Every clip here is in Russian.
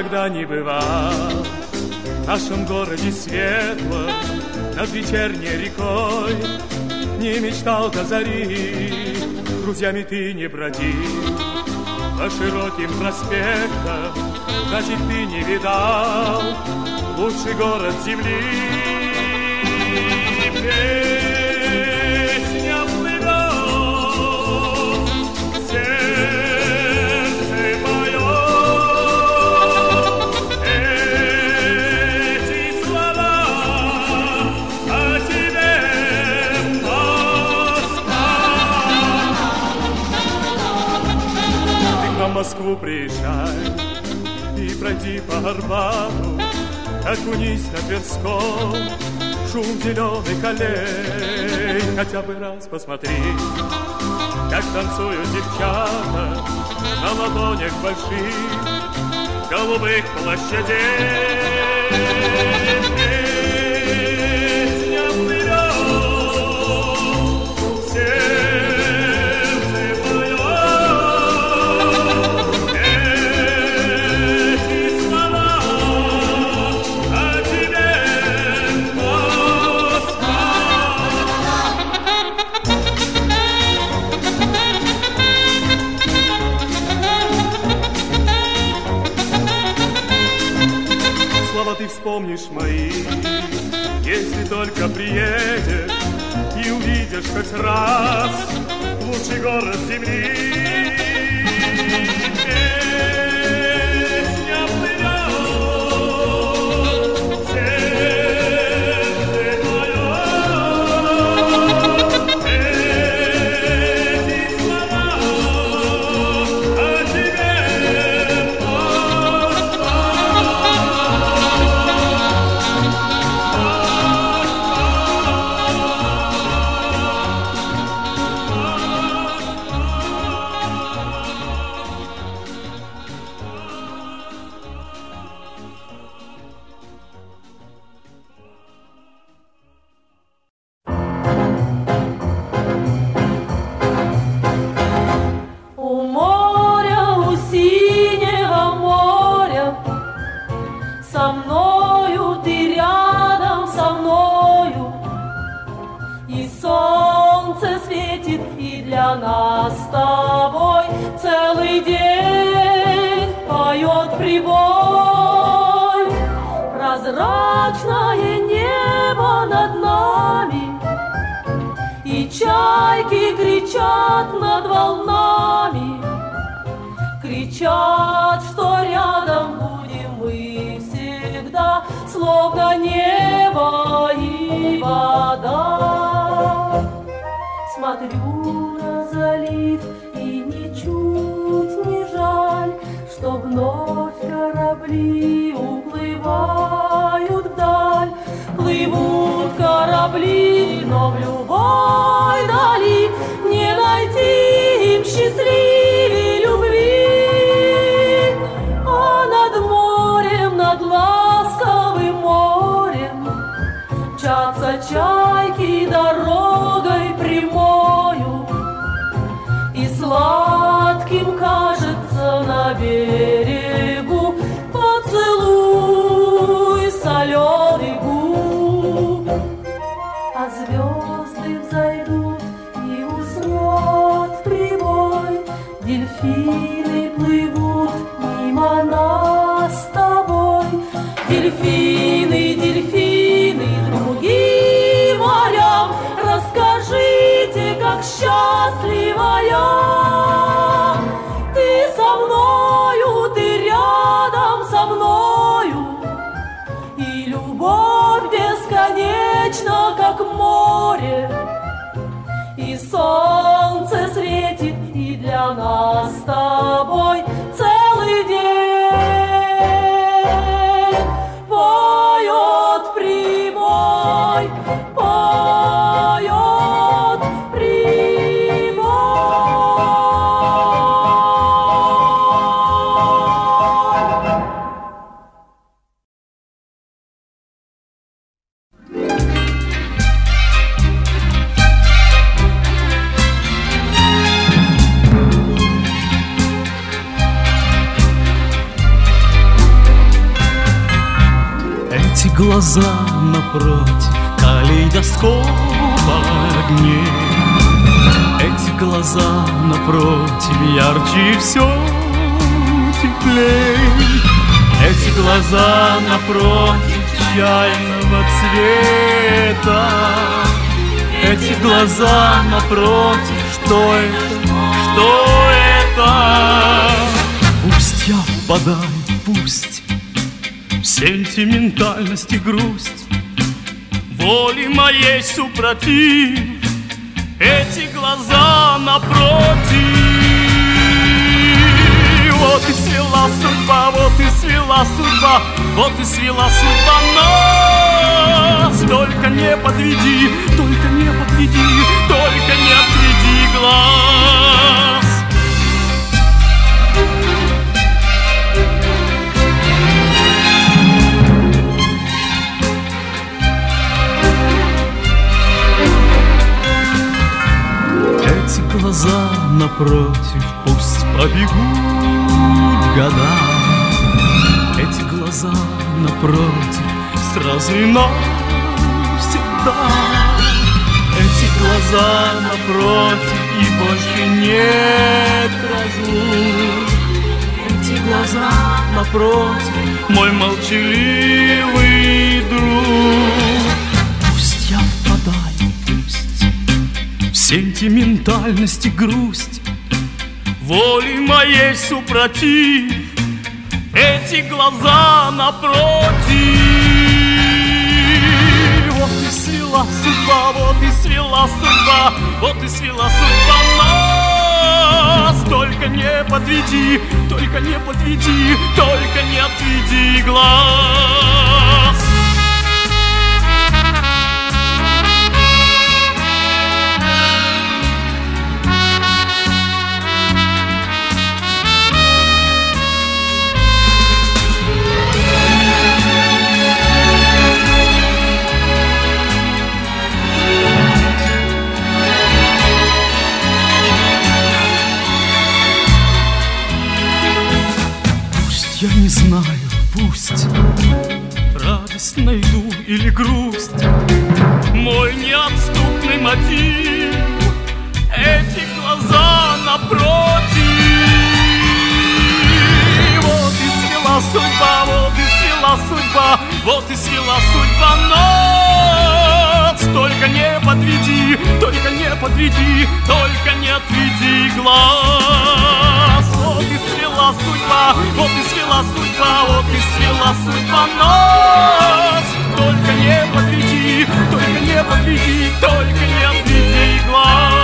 никогда не бывал в нашем городе светлом, над вечерней рекой. Не мечтал до зари, друзьями ты не бродил по широким проспектам, значит, ты не видал лучший город земли. Песня плывет, сердце поет эти слова о тебе, Москва. Ты к нам в Москву приезжай и пройди по Арбату, окунись на Тверском, шум зеленых аллей. Хотя бы раз посмотри, как танцуют девчата на ладонях больших голубых площадей. Песня плывет, сердце поет эти слова о тебе, Москва. Слова ты вспомнишь мои, если только приедешь и увидишь хоть раз лучший город земли. Песня плывет, сердце поет эти слова о тебе, Москва. У моря, у синего моря, со мною ты рядом со мною, и солнце светит, и для нас с тобой целый день поет прибой. Прозрачное небо над нами, и чайки кричат над волнами, кричат, что рядом будем мы всегда, словно небо и вода. Смотрю на залив, и ничуть не жаль, что вновь корабли уплывают вдаль. Плывут корабли, но в любой дали не найти им счастливей любви. А над морем, над ласковым морем мчатся чайки дорогой прямою, и сладким кажется на берегу поцелуй соленый губ. А звезды взойдут и уснет прибой, дельфины плывут мимо нас с тобой. Дельфины, дельфины, другим морям, расскажите, как счастлива я. Ты со мною, ты рядом со мною, и любовь бесконечна, как море. глаза напротив калейдоскопа огней. Эти глаза напротив ярче все теплей. Эти глаза напротив чайного цвета. Эти глаза напротив, что это? Что это? Пусть я впадаю, пусть в сентиментальность и грусть, воли моей супротив. Эти глаза напротив. Вот и свела судьба, вот и свела судьба, вот и свела судьба нас. Только не подведи, только не подведи, только не отведи глаз. Эти глаза напротив пусть побегут года. Эти глаза напротив сразу и навсегда. Эти глаза напротив и больше нет разлук. Эти глаза напротив мой молчаливый друг. Пусть я впадаю, пусть в сентиментальность и грусть, воли моей супротив. Эти глаза напротив. Вот и свела судьба, вот и свела судьба, вот и свела судьба нас. Только не подведи, только не подведи, только не отведи глаз. Я не знаю, пусть радость найду или грусть, мой неотступный мотив. Эти глаза напротив. Вот и свела судьба, вот и свела судьба, вот и свела судьба нас. Только не подведи, только не подведи, только не отведи глаз. Вот и свела судьба, вот и свела судьба, вот и свела судьба нас. Только не подведи, только не подведи, только не отведи глаз.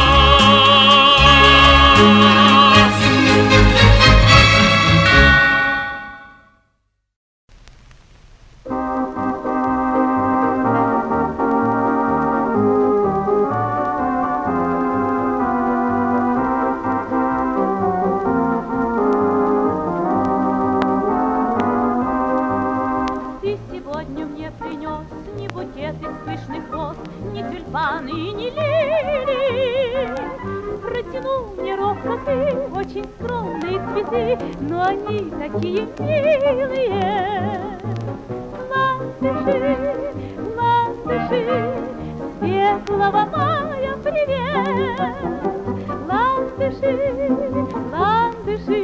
Но они такие милые. Ландыши, ландыши, светлого мая привет. Ландыши, ландыши,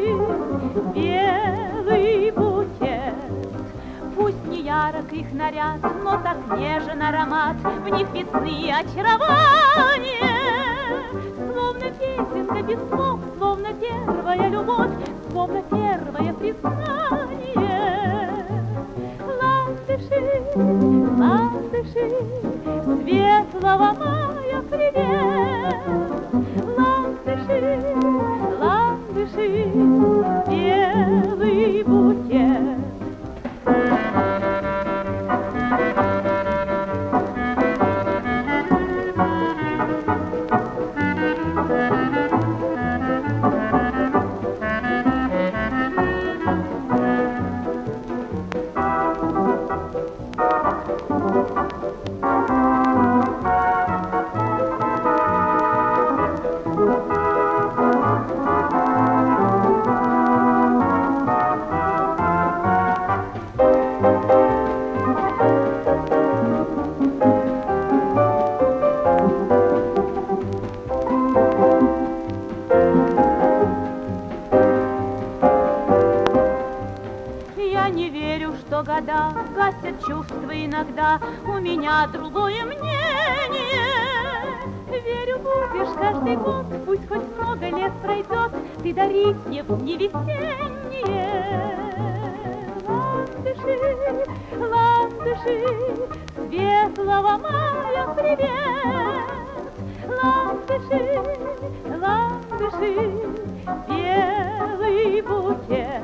белый букет. Пусть не ярок их наряд, но так нежен аромат, в них весны очарование. Словно песенка без слов, словно первая любовь, словно первое признание. Ландыши, ландыши, светлого мая привет. Ландыши, ландыши, белый букет. года, гасят чувства иногда, у меня другое мнение. Верю, будешь каждый год, пусть хоть много лет пройдет, ты дарить мне в дни весенние. Ландыши, ландыши, светлого мая привет. Ландыши, ландыши, белый букет.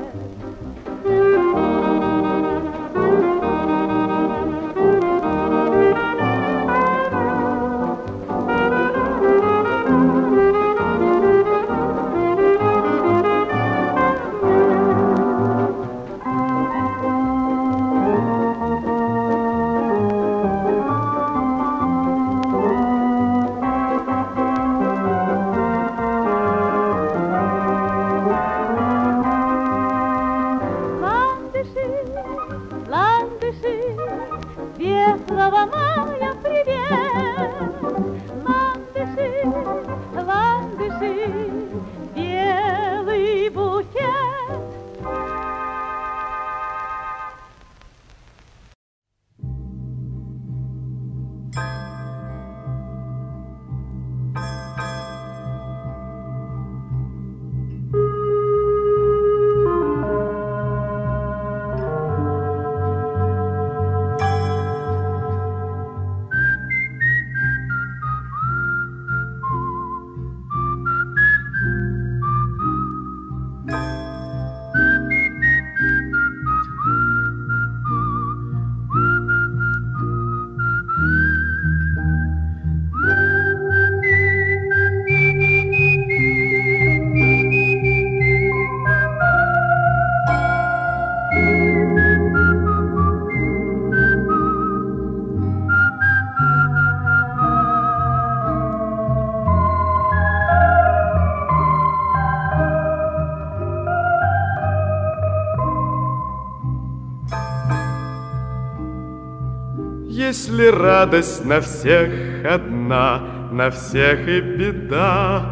Если радость на всех одна, на всех и беда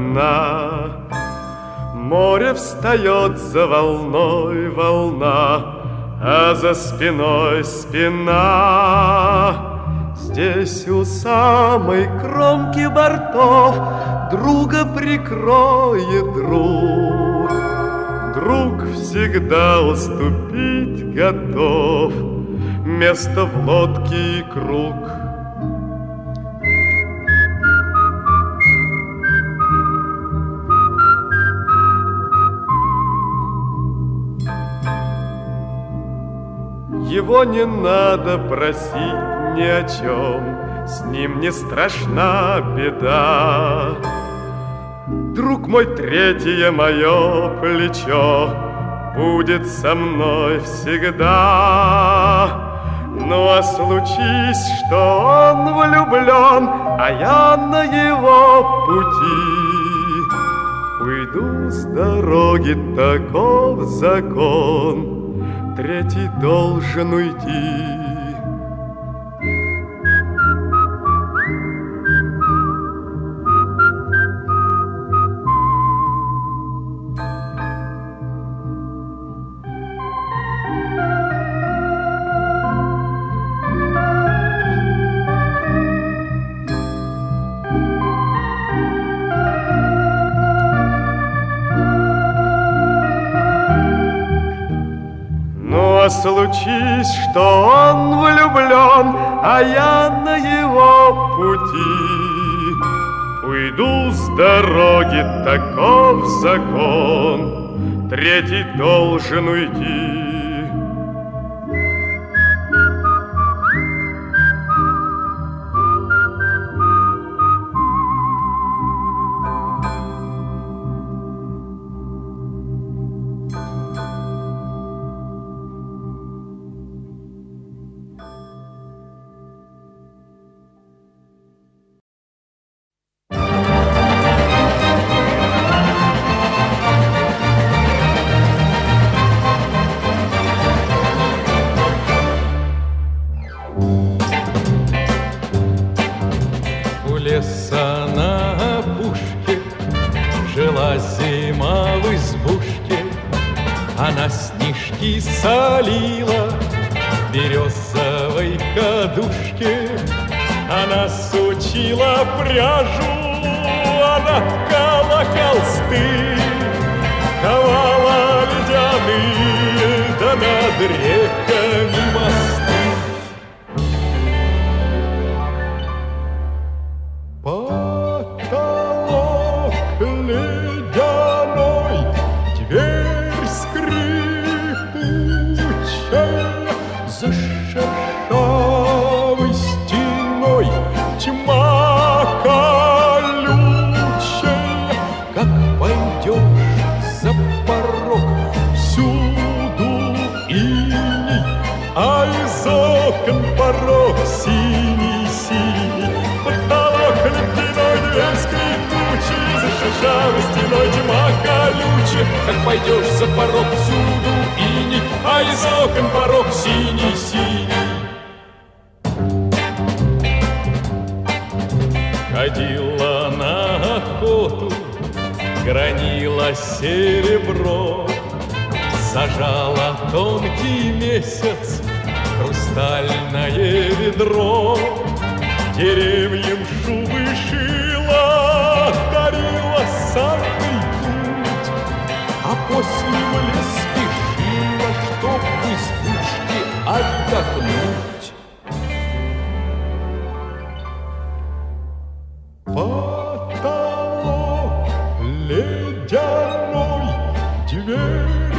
одна. Море встает за волной волна, а за спиной спина. Здесь у самой кромки бортов друга прикроет друг. Друг всегда уступить готов, место в лодке и круг. Его не надо просить ни о чем, с ним не страшна беда. Друг мой, третье мое плечо будет со мной всегда. Ну а случись, что он влюблен, а я на его пути, уйду с дороги, таков закон, третий должен уйти. Случись, что он влюблен, а я на его пути, уйду с дороги, таков закон, третий должен уйти. березовой кадушке. Она сучила пряжу, она ткала холсты, ковала ледяные, да над реками мосты. Потолок ледяной, дверь скрипучая, за шершавой стеной тьма колючая. Как пойдешь за порог, всюду иней, а из окон порог синий-синий. Потолок ледяной, дверь скрипучая, за шершавой стеной тьма колючая. Как пойдешь за порог, всюду иней, а из окон порог синий-синий. Ходила на охоту, гранила серебро, сажала тонкий месяц хрустальное ведро. Деревьям шубы шила, дарила санный путь, а после в лес спешила, чтоб в избушке отдохнуть. Потолок ледяной, дверь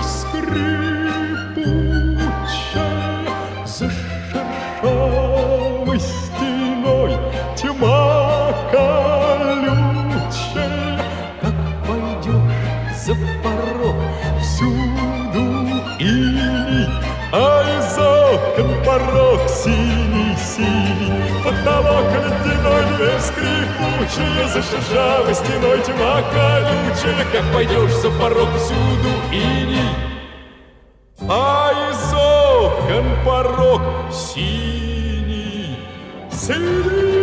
скрипучая, за шершавой стеной тьма колючая. Как пойдешь за порог, всюду иней, а из окон порог синий-синий. Потолок ледяной, дверь скрипучая, за шершавой стеной тьма колючая. Как пойдешь за порог, всюду иней, а из окон порог синий-синий.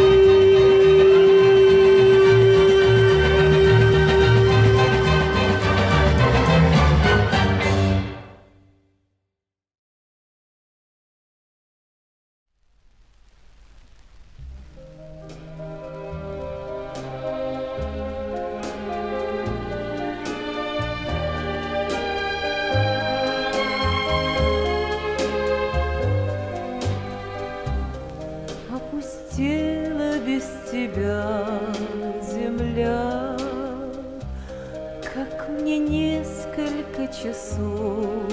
Опустела без тебя земля, как мне несколько часов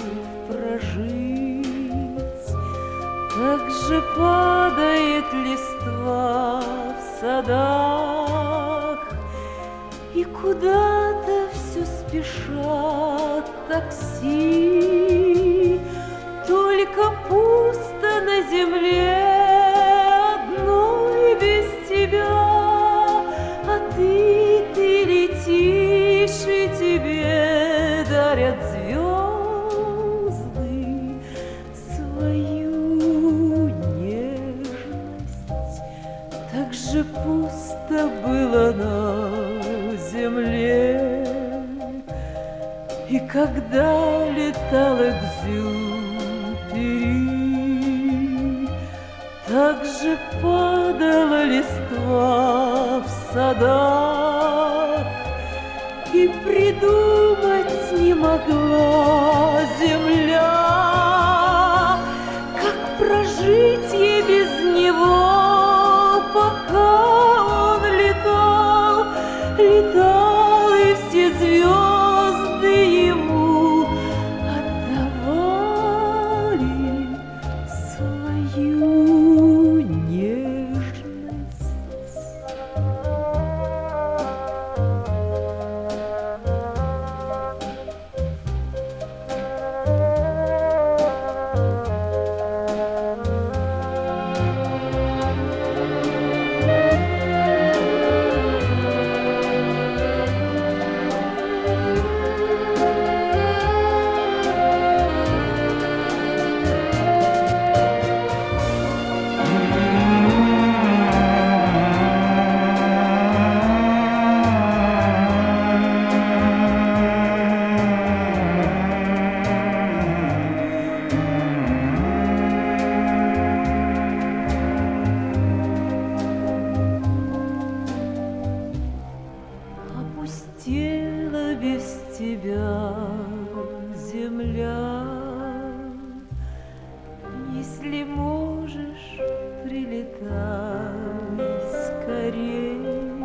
прожить. Так же падает листва в садах, и куда-то все спешат такси. Только пусто на земле без тебя, а ты летишь, и тебе дарят звезды свою нежность. Так же пусто было на земле, и когда летал Экзюпери, так же падала листва в садах, и придумать не могла земля, как прожить ей без него, пока он летал, летал, и все звезды ему отдавали свою нежность. тебя, земля, если можешь, прилетай скорей.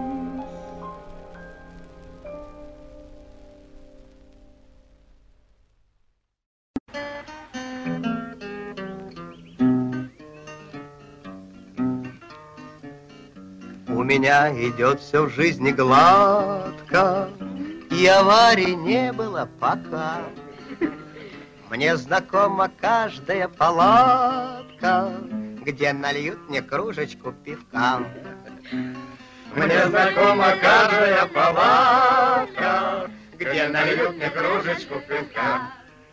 У меня идет все в жизни гладко, и аварий не было пока. Мне знакома каждая палатка, где нальют мне кружечку пивка. Мне знакома каждая палатка, где нальют мне кружечку пивка.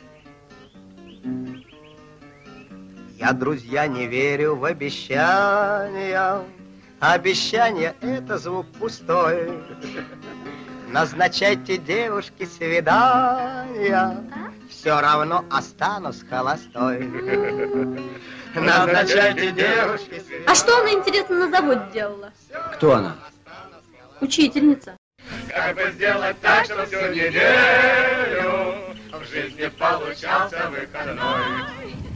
Я, друзья, не верю в обещания. Обещание — это звук пустой. Назначайте девушке свидания, все равно останусь холостой. Назначайте девушке свидания. А что она, интересно, на заводе делала? Кто она? Учительница. Как бы сделать так, что всю неделю в жизни получался выходной?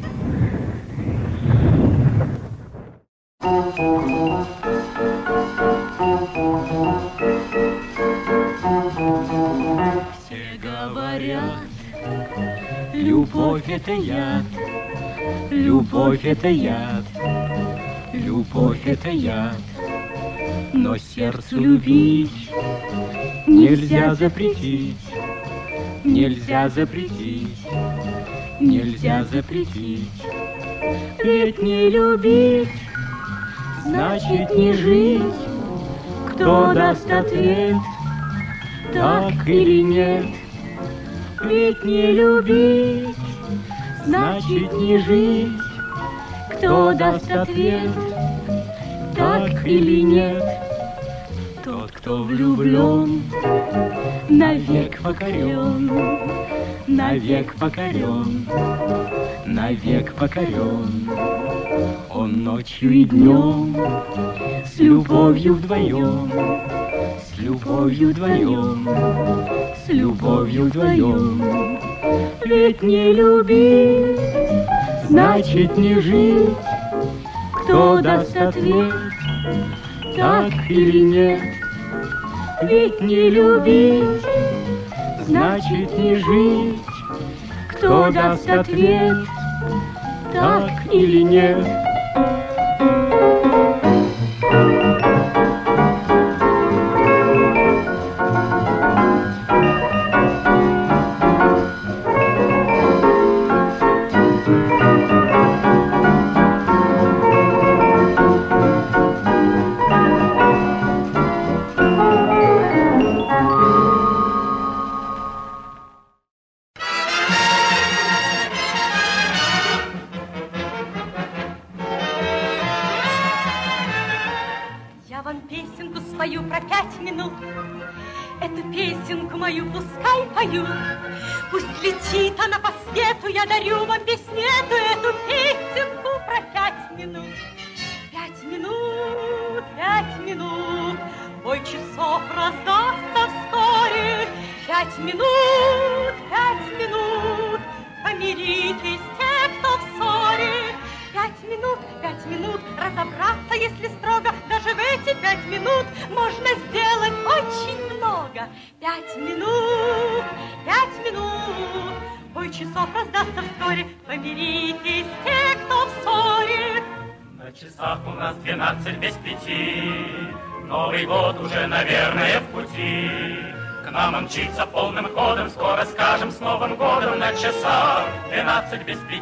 Все говорят, любовь это яд, любовь это яд, любовь это яд. Но сердцу любить нельзя запретить, нельзя запретить, нельзя запретить. Ведь не любить значит не жить. Кто даст ответ, так или нет? Ведь не любить значит не жить. Кто даст ответ, так или нет? Тот, кто влюблен, навек покорен, навек покорен, навек покорен. Он ночью и днем с любовью вдвоем, с любовью вдвоем, с любовью вдвоем. Ведь не любить значит не жить. Кто даст ответ, так или нет? Ведь не любить значит не жить. Кто даст ответ, так или нет? Мчится полным ходом, скоро скажем с Новым годом. На часах 12 без 5.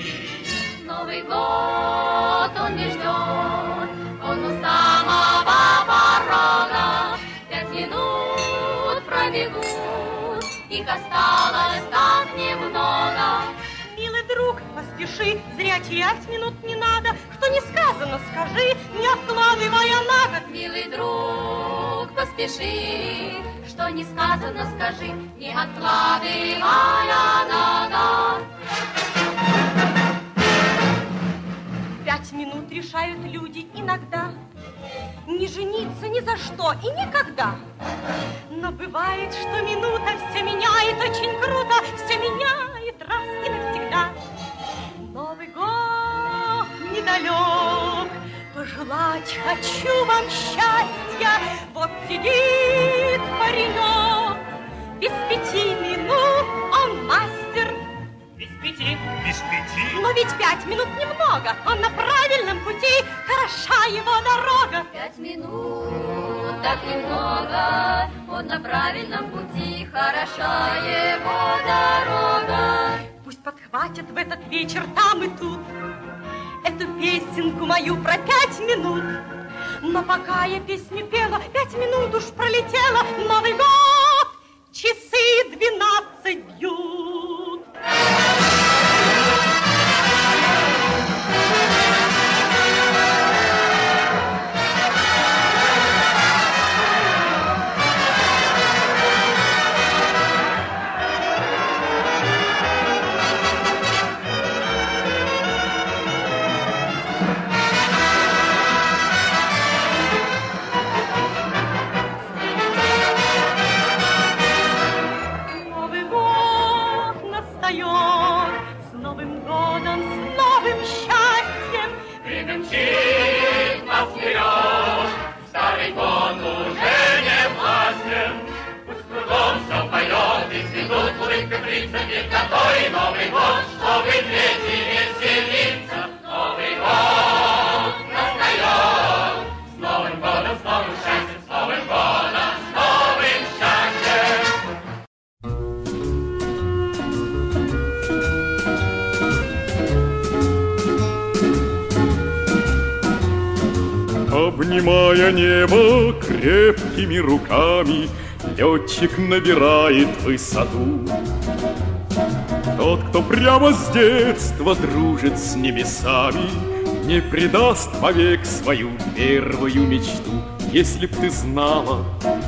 Новый год он не ждет, он у самого порога. 5 минут пробегут, их осталось так немного. Милый друг, поспеши, зря терять минут не надо. Что не сказано, скажи, не откладывая на год. Милый друг, поспеши, что не сказано, скажи, не откладывая на год. 5 минут решают люди иногда. не жениться ни за что и никогда. Но бывает, что минута все меняет очень круто, все меняет раз и навсегда. Новый год недалек, пожелать хочу вам счастья. Вот сидит паренек, без 5 минут он мастер. Без 5? Без 5? Но ведь 5 минут немного, он на правильном пути, хороша его дорога. 5 минут, так немного, он на правильном пути, хороша его дорога. Пусть подхватят в этот вечер там и тут эту песенку мою про 5 минут. Но пока я песню пела, 5 минут уж пролетело. Новый год, часы 12 бьют. С Новым годом, с новым счастьем. Время мчит нас вперед, старый год уже не властен. Пусть кругом все поет и цветут улыбка принцами, который Новый год, чтобы дети веселиться. Новый год настает, с Новым годом, с новым счастьем, с Новым годом, с новым счастьем. Обнимая небо крепкими руками, летчик набирает высоту. Тот, кто прямо с детства дружит с небесами, не предаст вовек свою первую мечту. Если б ты знала,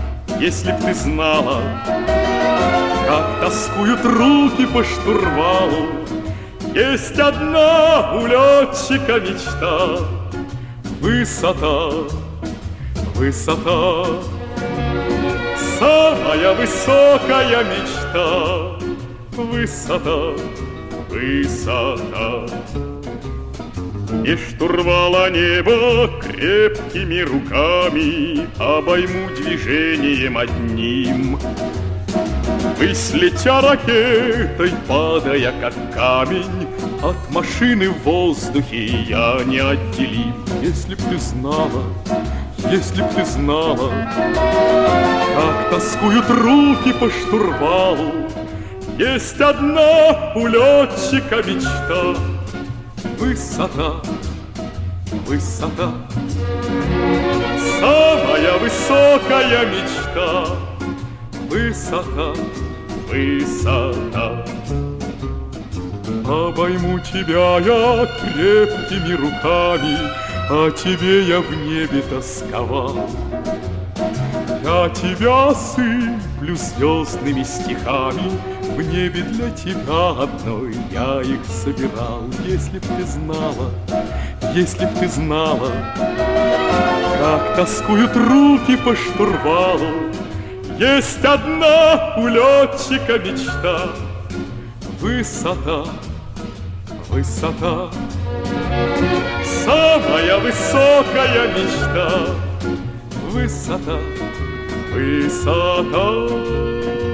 как тоскуют руки по штурвалу, есть одна у летчика мечта. Высота, высота, самая высокая мечта. Высота, высота. И штурвала небо крепкими руками обойму движением одним. Ввысь летя ракетой, падая как камень, от машины в воздухе я неотделим. Если б ты знала, как тоскуют руки по штурвалу, есть одна у летчика мечта. Высота, высота, самая высокая мечта. Высота, высота. Обойму тебя я крепкими руками, о тебе я в небе тосковал. Я тебя сыплю звездными стихами, в небе для тебя одной я их собирал. Если б ты знала, как тоскуют руки по штурвалу, есть одна у летчика мечта. Высота, высота, самая высокая мечта. Высота, высота.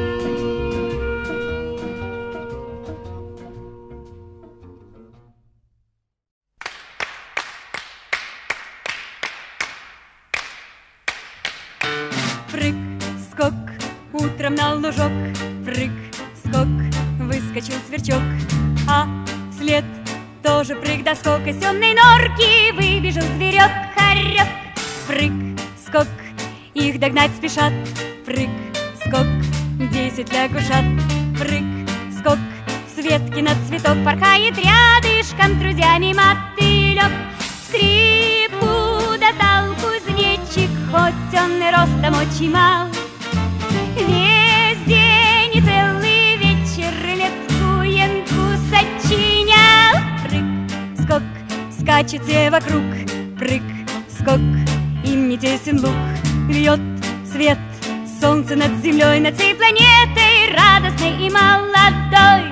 Прыг-скок, утром на лужок, прыг-скок, выскочил сверчок, а вслед тоже прыг-доскок, из темной норки выбежал зверек-хорек. Прыг-скок, их догнать спешат, прыг-скок, 10 лягушат. Прыг-скок, с ветки на цветок порхает рядышком с друзьями мотылек. Скрипку достал кузнечик, хоть он и ростом очень мал. Весь день и целый вечер летку-янку сочинял. Прыг-скок, скачет все вокруг, прыг-скок, им не тесен луг, льет свет солнце над землей, над всей планетой, радостной и молодой.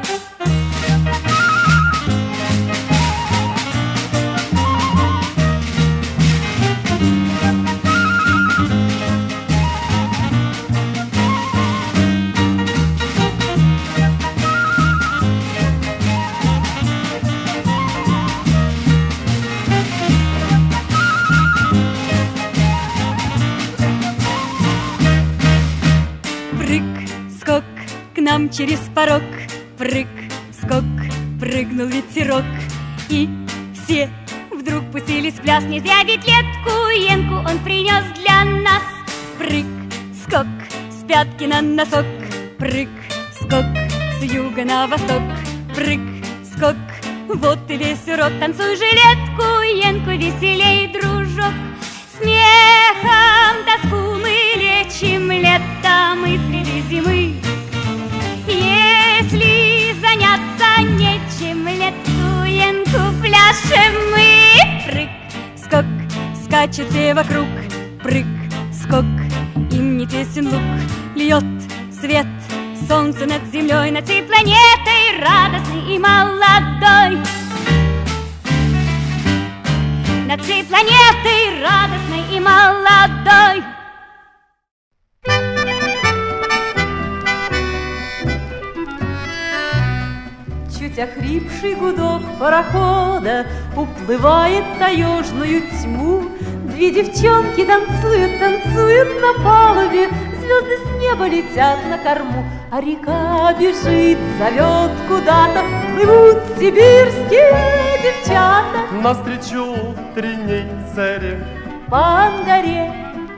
Прыг-скок к нам через порог, прыг-скок, прыгнул ветерок, и все вдруг пустились в пляс. Не зря ведь Ленку он принес для нас. Прыг-скок с пятки на носок, прыг-скок с юга на восток, прыг-скок, вот и весь урок. Танцуй жилетку, веселей, дружок. Смехом тоску мы лечим, летом мысли зимы. Если заняться нечем, летку пляшем мы. Прыг-скок, скачет все вокруг, прыг-скок, им не тесен луг. Льет свет солнце над землей, над всей планетой, радостный и молодой. Над всей планетой, радостной и молодой. Чуть охрипший гудок парохода уплывает в таежную тьму. Две девчонки танцуют на палубе, звезды с неба летят на корму, а река бежит, зовет куда-то, плывут сибирские девчата. Навстречу утренней заре, по Ангаре,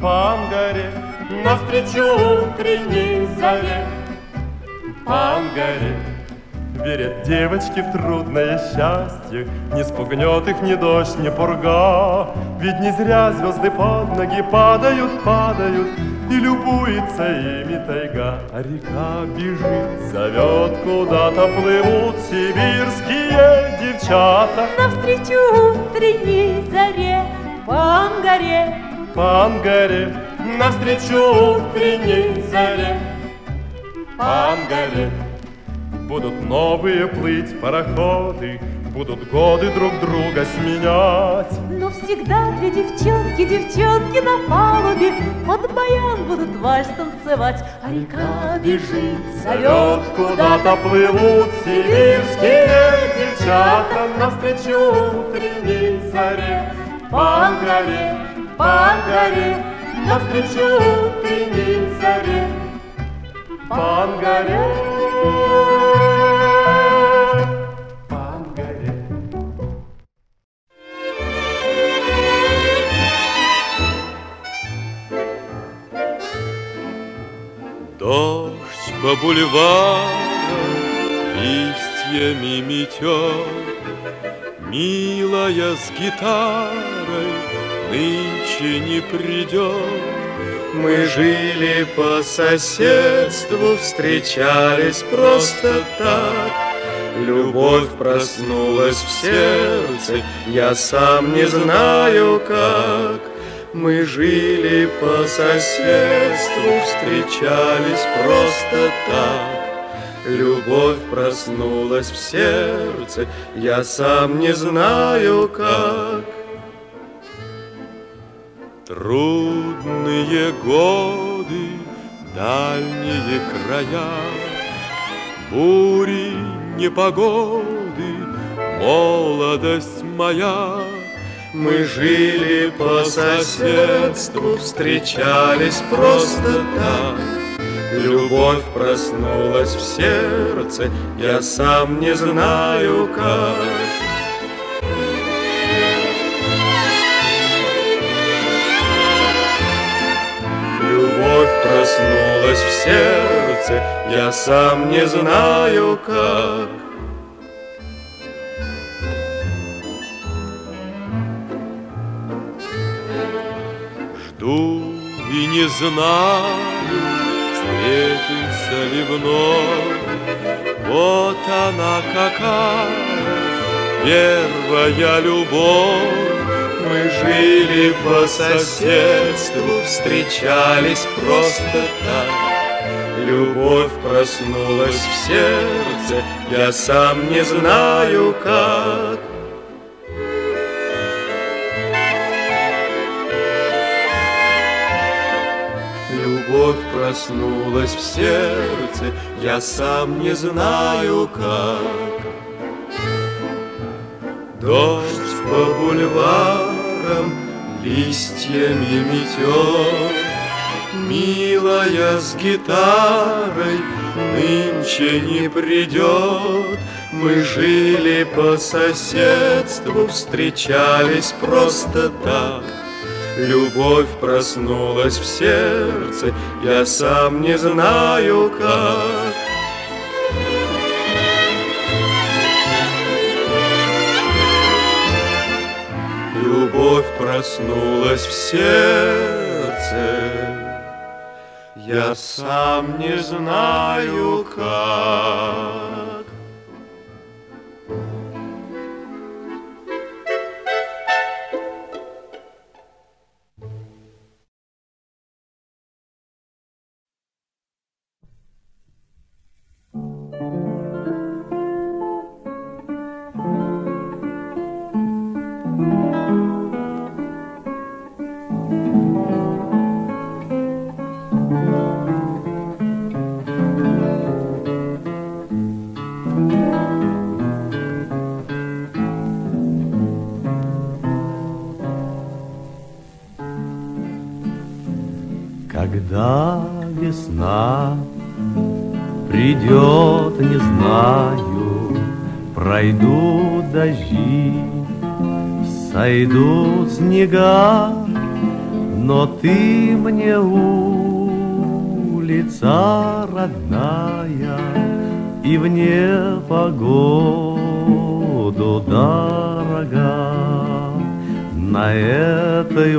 навстречу утренней заре, по Ангаре. Верят девочки в трудное счастье, не спугнет их ни дождь, ни пурга. Ведь не зря звезды под ноги падают, и любуется ими тайга. А река бежит, зовет куда-то, плывут сибирские девчата. навстречу утренней заре, по Ангаре, навстречу утренней заре, по Ангаре. Будут новые плыть пароходы, будут годы друг друга сменять. но всегда две девчонки на палубе под баян будут вальс танцевать. А река бежит, Зовет куда-то, плывут сибирские девчата. Навстречу утренней заре, по Ангаре, навстречу утренней заре, по Ангаре. Дождь по бульварам листьями метет, милая с гитарой нынче не придет. Мы жили по соседству, встречались просто так. Любовь проснулась в сердце, я сам не знаю как. Мы жили по соседству, встречались просто так. Любовь проснулась в сердце, я сам не знаю как. Трудные годы, дальние края, бури, непогоды, молодость моя. Мы жили по соседству, встречались просто так. Любовь проснулась в сердце, я сам не знаю как. Любовь проснулась в сердце, я сам не знаю как. Жду и не знаю, встретимся ли вновь. Вот она какая, первая любовь. Мы жили по соседству, встречались просто так. Любовь проснулась в сердце, я сам не знаю как. Любовь проснулась в сердце, я сам не знаю как. Дождь по бульварам листьями метет, милая с гитарой нынче не придет. Мы жили по соседству, встречались просто так. Любовь проснулась в сердце, я сам не знаю как. Любовь проснулась в сердце, я сам не знаю как. Когда весна придет, не знаю, пройдут дожди, сойдут снега, но ты мне улица родная и в непогоду дорога. На этой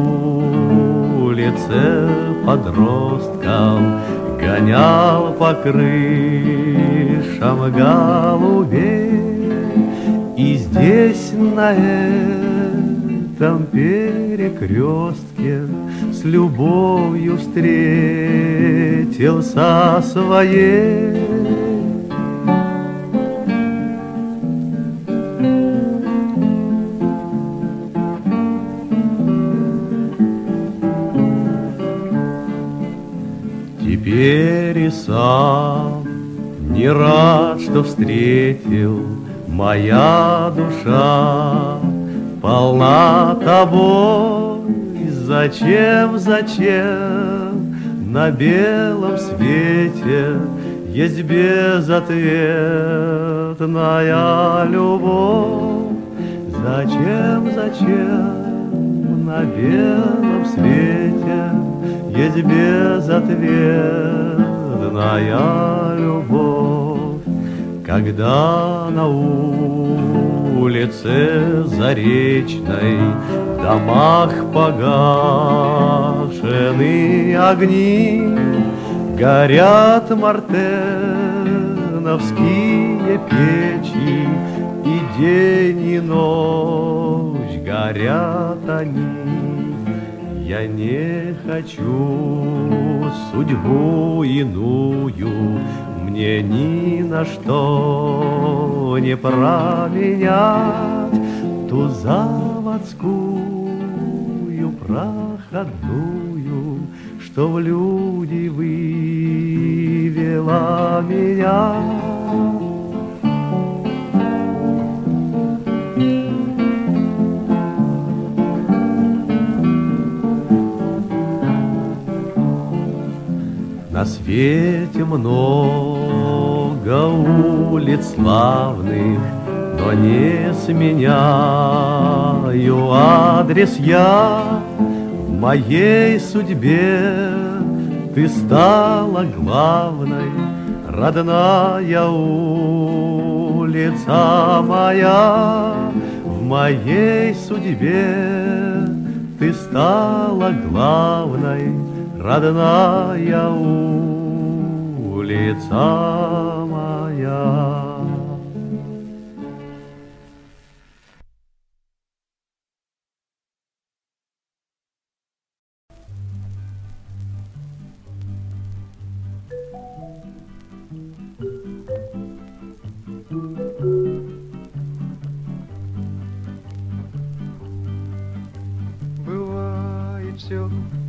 улице подростков гонял по крышам голубей. И здесь на этом перекрестке с любовью встретился своей. Теперь и сам не рад, что встретил, моя душа полна тобой. Зачем, зачем на белом свете есть безответная любовь? Зачем, зачем на белом свете есть безответная любовь? Когда на улице Заречной в домах погашены огни, горят мартеновские печи, и день и ночь горят они. Я не хочу судьбу иную, мне ни на что не променять ту заводскую проходную, что в люди вывела меня. На свете много улиц славных, но не сменяю адрес я. В моей судьбе ты стала главной, родная улица моя. В моей судьбе ты стала главной, родная улица моя.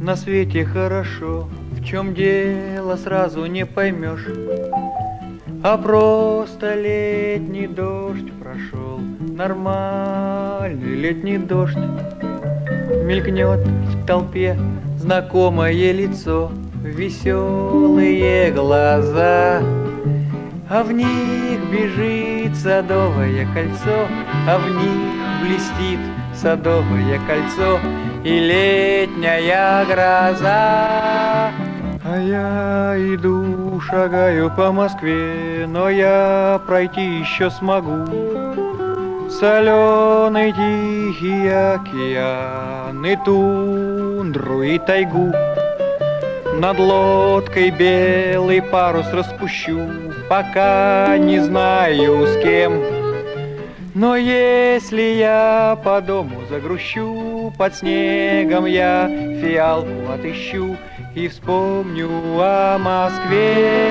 на свете хорошо, в чем дело сразу не поймешь. А просто летний дождь прошел, нормальный летний дождь. Мелькнет в толпе знакомое лицо, веселые глаза, а в них бежит садовое кольцо, а в них блестит садовое кольцо и летняя гроза. А я иду, шагаю по Москве, но я пройти еще смогу. Соленый тихий океан и тундру и тайгу. Над лодкой белый парус распущу, пока не знаю с кем. Но если я по дому загрущу, под снегом я фиалку отыщу и вспомню о Москве.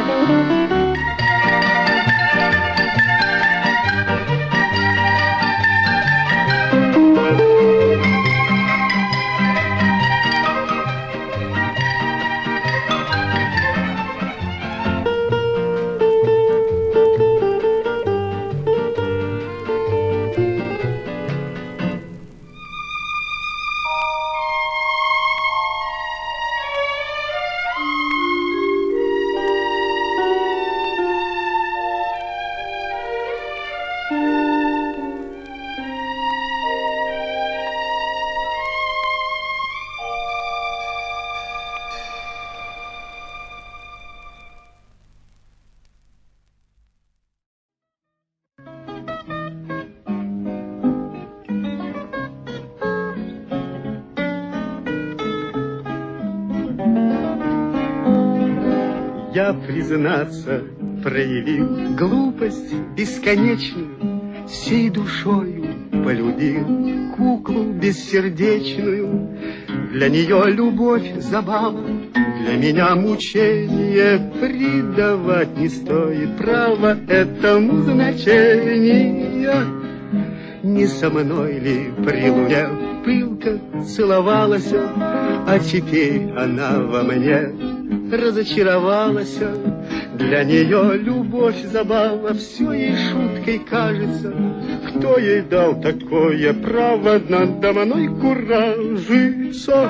Я, признаться, проявил глупость бесконечную, всей душою полюбил куклу бессердечную. Для нее любовь забава, для меня мучение, предавать не стоит права этому значения. Не со мной ли при луне пылко целовалась, а теперь она во мне разочаровалась. Для нее любовь забава, все ей шуткой кажется. Кто ей дал такое право надо мной куражиться?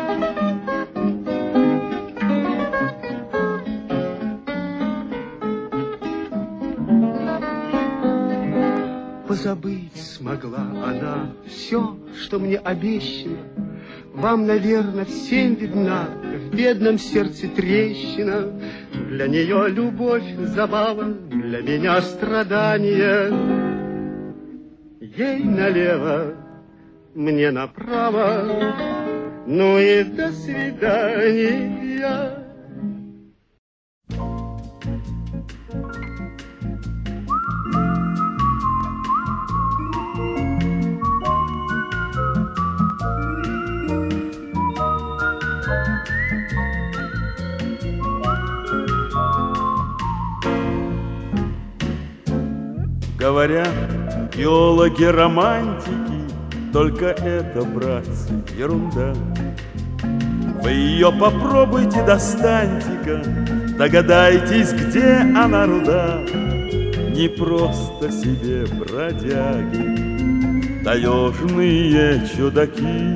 Позабыть смогла она все, что мне обещано. Вам, наверное, всем видна в бедном сердце трещина. Для нее любовь забава, для меня страдание. Ей налево, мне направо, ну и до свидания. Говорят, геологи-романтики, только это, братцы, ерунда. Вы ее попробуйте, достаньте-ка, догадайтесь, где она руда. Не просто себе бродяги, таежные чудаки,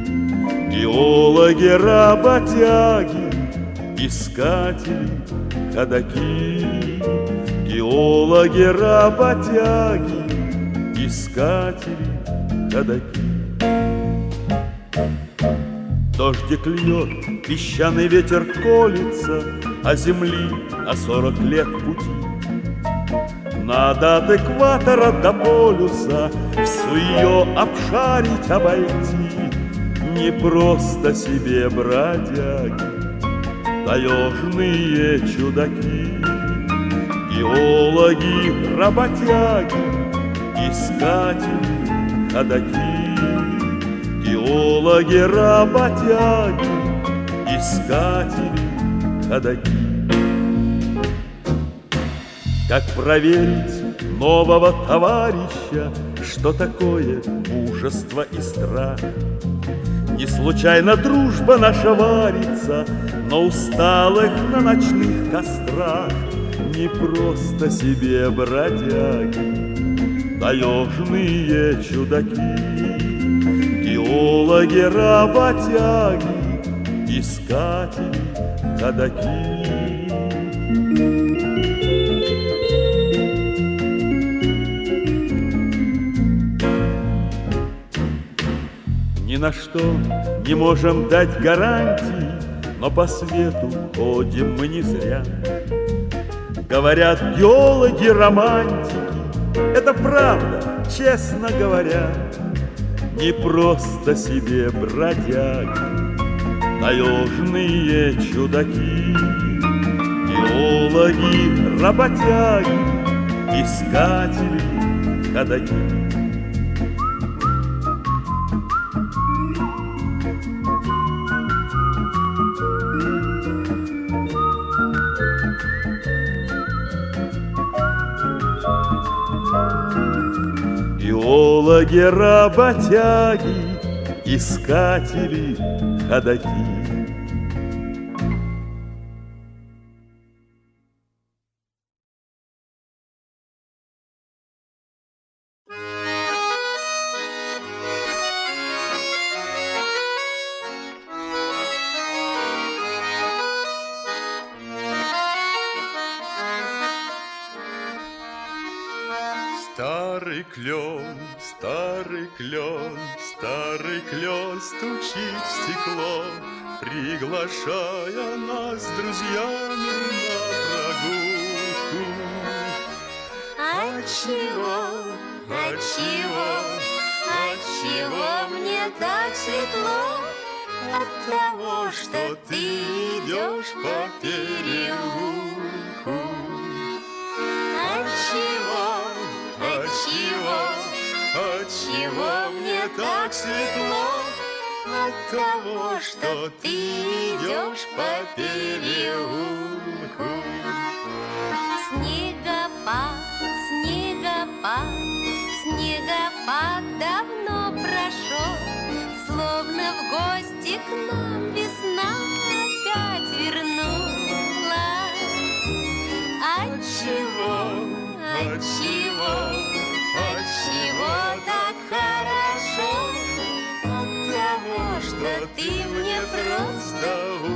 геологи-работяги, искатели, ходаки. Геологи, работяги, искатели, ходаки. Дождик льет, песчаный ветер колется, а земли на 40 лет пути. Надо от экватора до полюса всю ее обшарить, обойти. Не просто себе бродяги, таежные чудаки. Геологи, работяги, искатели, ходаки. Геологи, работяги, искатели, ходаки. Как проверить нового товарища, что такое мужество и страх? Не случайно дружба наша варится на усталых, на ночных кострах. Не просто себе бродяги, таежные чудаки, геологи, работяги, искатели, ходаки. Ни на что не можем дать гарантий, но по свету ходим мы не зря. Говорят геологи, романтики, это правда, честно говоря. Не просто себе бродяги, таежные чудаки, геологи, работяги, искатели, ходаки. Геологи, работяги, искатели, ходаки. Старый клен, старый клен, старый клен стучит в стекло, приглашая нас с друзьями на прогулку. Отчего, отчего, отчего мне так светло? От того, что ты идешь по переулку. Отчего, отчего, отчего мне так светло? От того, что ты идешь по переулку. Снегопад, снегопад, снегопад давно прошел, словно в гости к нам весна опять вернулась. Отчего, отчего, отчего так хорошо? От того, что ты мне просто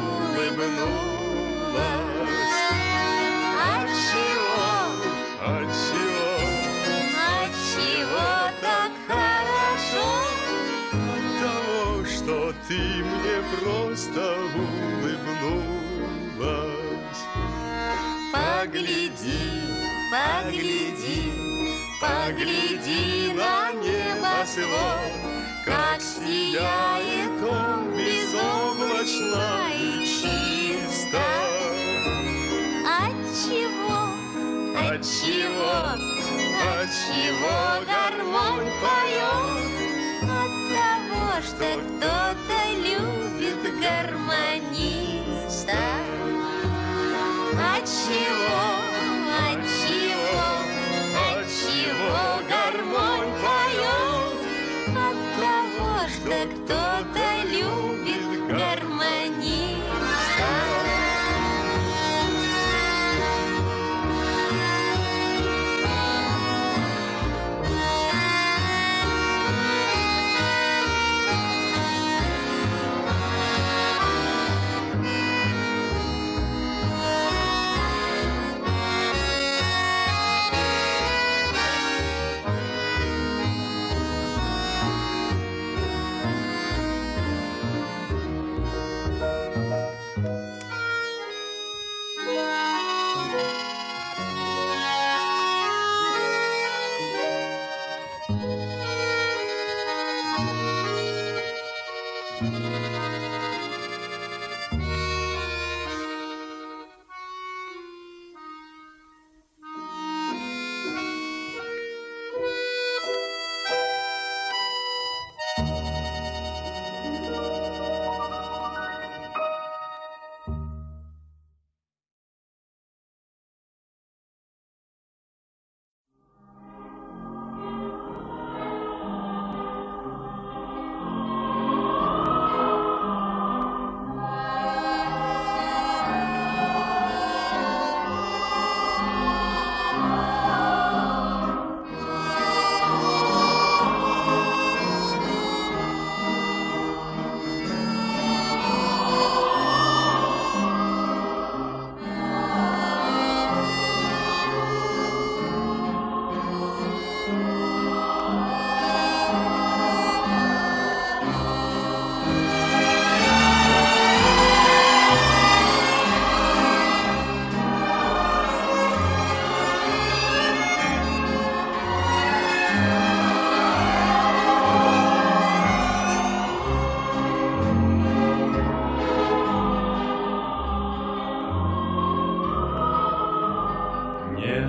улыбнулась. Отчего, Отчего, отчего так хорошо? от того, что ты мне просто улыбнулась. Погляди, погляди, погляди на небосвод, как сияет он безоблачно и чисто. Отчего, отчего, отчего гармонь поет? От того, что кто-то любит гармониста. Отчего, отчего, отчего гармонь поет? От того, что кто-то любит гармониста.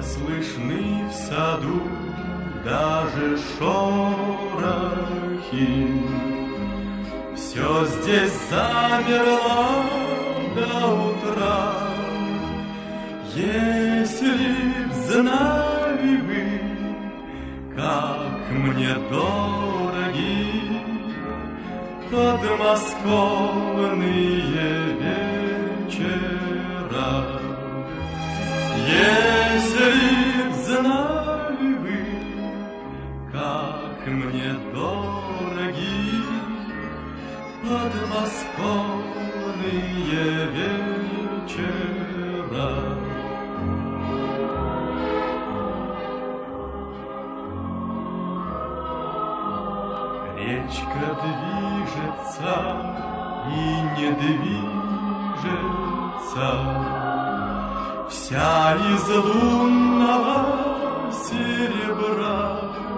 Не слышны в саду даже шорохи. Все здесь замерло до утра. Если б знали вы, как мне дороги подмосковные вечера. Если б знали вы, как мне дороги подмосковные вечера. Речка движется и не движется, вся из лунного серебра.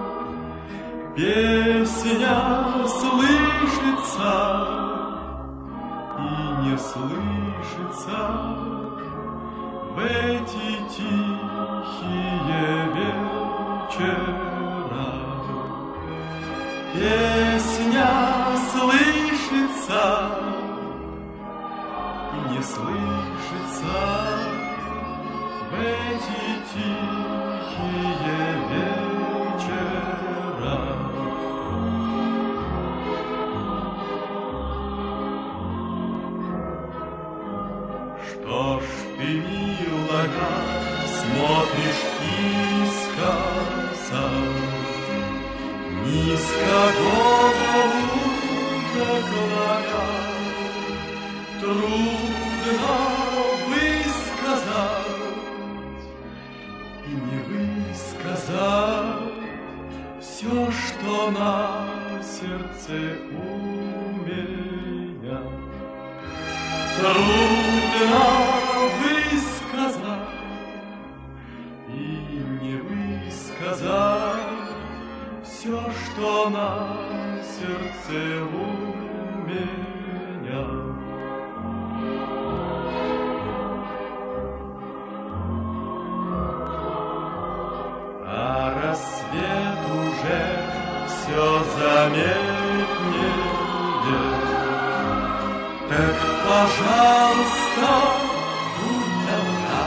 Песня слышится и не слышится в эти тихие вечера. Песня слышится и не слышится в эти тихие вечера. Что ж ты, милая, смотришь искоса, низко голову наклоня? Трудно высказать и не высказать все, что на сердце у меня. Трудно высказать и не высказать все, что на сердце у меня. А рассвет уже все заметнее. Так, пожалуйста, будь добра,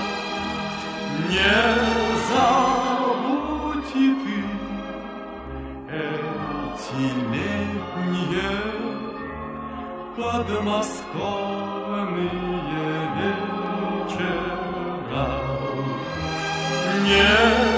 не забудь и ты эти летние подмосковные вечера. Не